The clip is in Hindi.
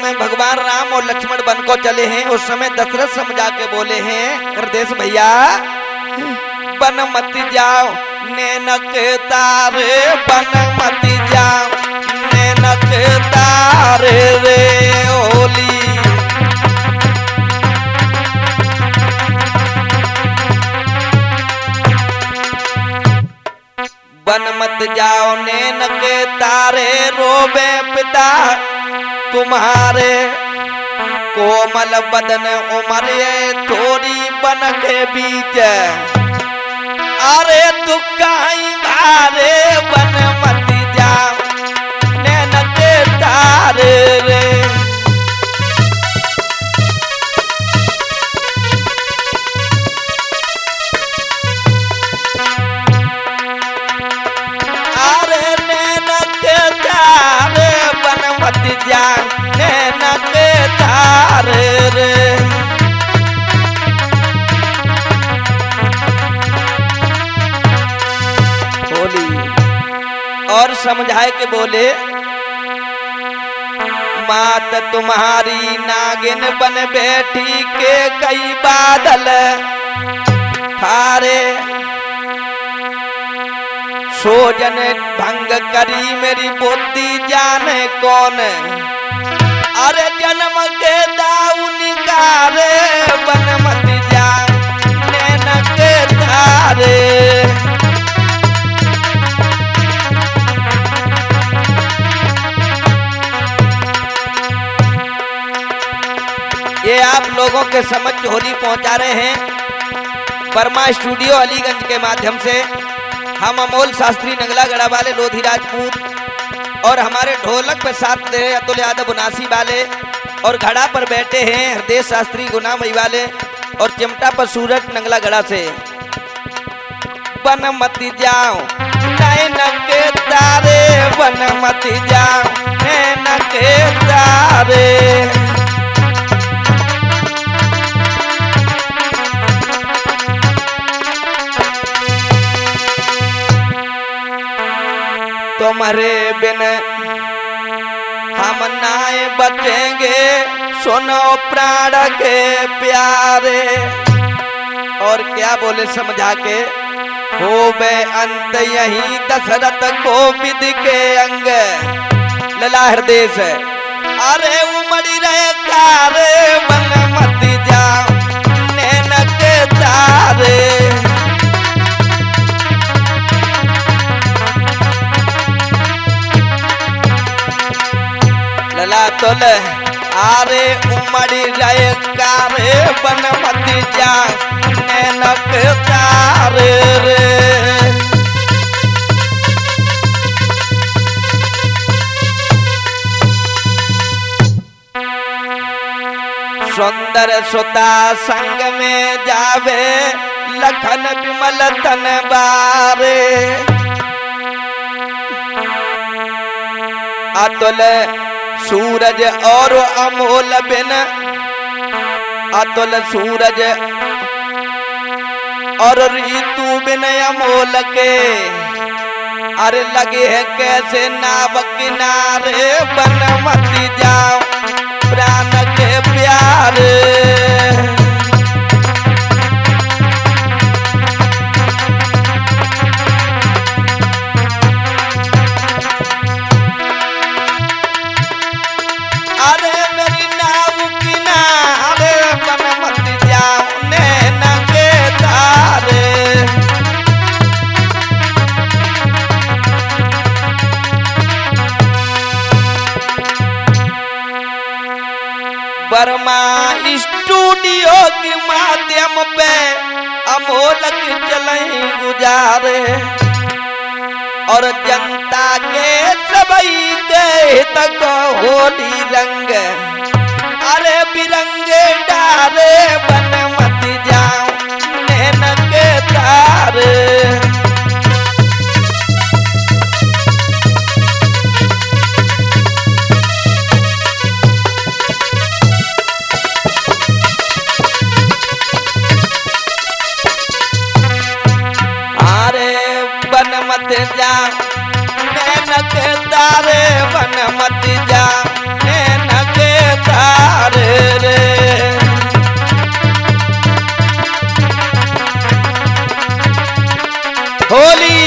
समय भगवान राम और लक्ष्मण वन को चले हैं, उस समय दशरथ समझा के बोले हैं हृदय भैया वन मत जाओ नैनक तारे, वन मत जाओ नैनक तारे रे होली। वन मत जाओ नैनक तारे, रोबे पिता तुम्हारे, कोमल बदन उमरे थोड़ी बन के बीच, अरे दुकाई भारे वन मत जाओ नैनक तारे रे। अरे नैनक तारे वन मत जाओ नैनक तारे रे। और समझाए के बोले मात तुम्हारी नागिन बन बैठी के कई बादल थारे, सोजन भंग करी मेरी बुद्धि जाने कौन, अरे जन्म के दाऊ निकारे वन मत जा नैनक तारे। ये आप लोगों के समझ होली पहुंचा रहे हैं वर्मा स्टूडियो अलीगंज के माध्यम से। हम अमोल शास्त्री नंगला गढ़ा वाले लोधी राजपूत और हमारे ढोलक पर साथ दे रहे अतुल यादव बुनासी वाले, और घड़ा पर बैठे हैं हृदय शास्त्री गुनामई वाले, और चिमटा पर सूरज नंगला गढ़ा से। वन मत जाओ नैनक तारे, वन मत जाओ नैनक तारे। तुम्हारे बिन हम नाए बचेंगे सुनो प्राण के प्यारे। और क्या बोले समझा के हो बे अंत यही दशरथ कोविद के अंग लला हृदय से, अरे उमड़ी रहे कारे वन मत जाओ नैनक तारे। लला तोल आरे उमड़ी रहे कारे वन मत जा नैनक तारे रे। सुंदर सुता संग में जावे लखन विमल तन बारे, अतुल सूरज और अमोल बिन, अतुल सूरज और ऋतु बिन अमोल के, अरे लगे है कैसे नाव किनारे वन मत जाओ प्राण के प्यारे। अरे मेरी नाव किनारे वन मत जाओ नैनक तारे। वर्मा स्टूडियो के माध्यम पे अमोलक चले गुजारे, और जनता के सबई के तक होली रंग, अरे बिरंगे डारे वन मत जाओ नैनक तारे। वन मत जा नैनक तारे, वन मत जा नैनक होली।